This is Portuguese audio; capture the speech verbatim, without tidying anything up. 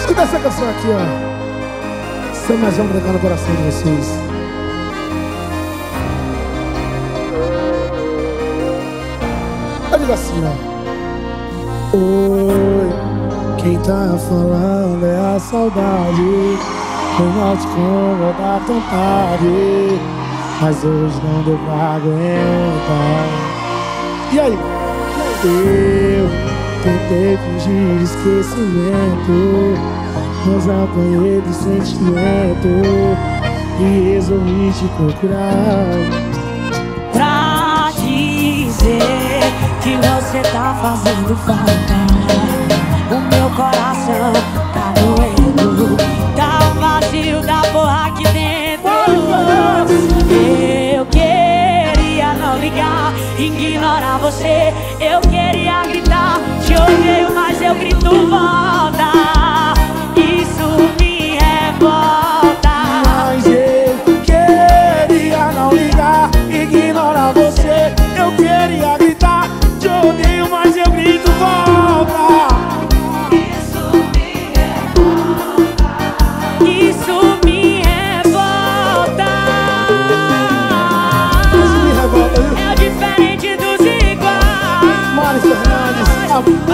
Escuta essa canção aqui, ó. São mais um branco no coração de vocês. Eu digo assim, ó. Oi, quem tá falando é a saudade. Foi mal te incomodar à vontade, mas hoje não deu pra aguentar. E aí? Eu tentei fingir esquecimento, mas apanhei do sentimento e resolvi te procurar pra dizer que você tá fazendo falta. O meu coração tá doendo, tá vazio da porra aqui dentro. Eu queria não ligar, ignorar você. Eu queria gritar, te odeio, mas eu grito volta. Isso me revolta. Mas eu queria não ligar, ignorar você. Eu queria gritar, te odeio, mas eu grito volta. Isso me revolta. Isso me revolta. Isso me revolta, viu? É diferente dos iguais. Mari Fernandes,